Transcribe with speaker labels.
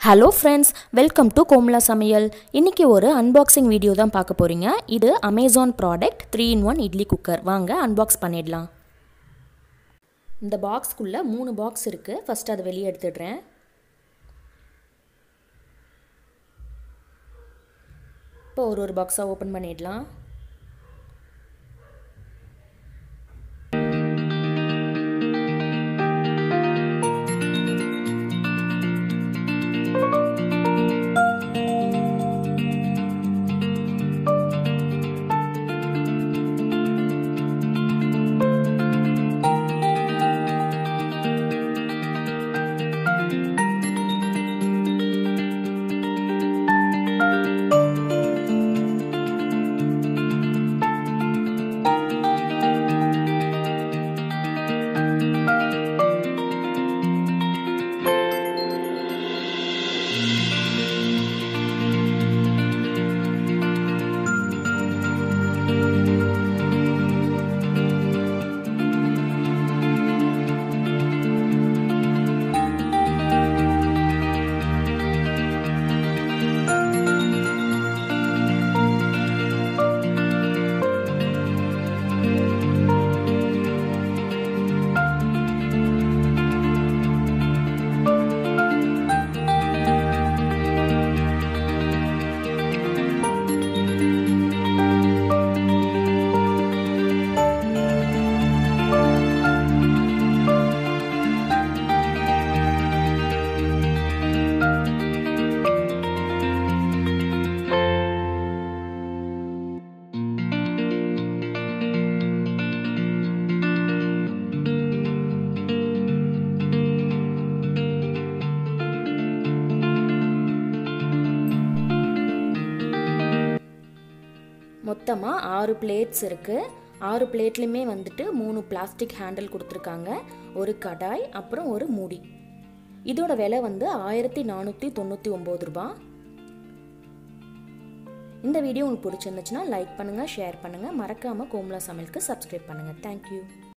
Speaker 1: Hello friends, welcome to Komala சமையல். இன்றைக்கி ஒரு அன்பாக்சிங் வீடியோ தான் பார்க்க போகிறீங்க. இது Amazon product 3-in-1 idli cooker. வாங்க அன்பாக்ஸ் பண்ணிடலாம். இந்த பாக்ஸ்க்குள்ளே 3 பாக்ஸ் இருக்குது. ஃபஸ்ட்டு அதை வெளியே எடுத்துடுறேன். இப்போ ஒரு பாக்ஸாக ஓப்பன் பண்ணிடலாம். மொத்தமாக 6 பிளேட்ஸ் இருக்குது. 6 பிளேட்லையுமே வந்துட்டு 3 பிளாஸ்டிக் ஹேண்டில் கொடுத்துருக்காங்க. ஒரு கடாய், அப்புறம் ஒரு மூடி. இதோட விலை வந்து 1499 ரூபாய். இந்த வீடியோ உங்களுக்கு பிடிச்சிருந்துச்சுன்னா லைக் பண்ணுங்கள், ஷேர் பண்ணுங்கள். மறக்காமல் கோமலா சமையலுக்கு சப்ஸ்கிரைப் பண்ணுங்கள். தேங்க்யூ.